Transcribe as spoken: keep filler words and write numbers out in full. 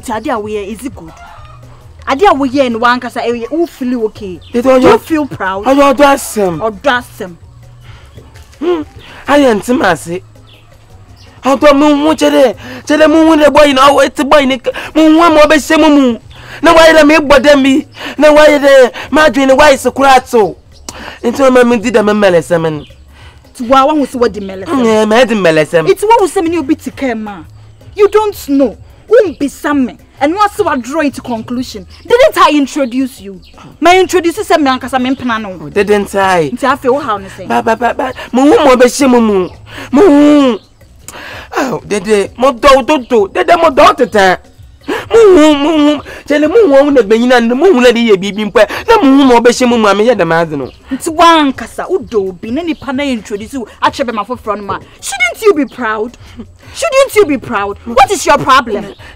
Tadia we is it good? Adia we in one case who feel okay. You feel proud? I don't ask him. Or dust him. I am Timasi. How do moon watch it? Tell the moon the boy now it's a boy nick moon one more best moon. No why the make but them be no why the margarine why so crowd so. Into a moment did a melissaman. To one who's what the melissaman. Yeah, Madam Melissaman. It's what was sending you bit to care, you don't know. Won't be some and once you are drawing to conclusion. Didn't I introduce you? My introduce you some because I'm in Panano. Didn't I? I feel how to say. Baba, Baba, Moon, Moon, Moon. Oh, did they? More daughter, did they more daughter? Moon, Moon, tell the moon won't have been and the moon lady be being put. The moon more Beshamu, mammy, the Mazano. It's one Casa Udo, been any pana introduce you. I check my front man. Shouldn't you be proud? Shouldn't you be proud? What is your problem?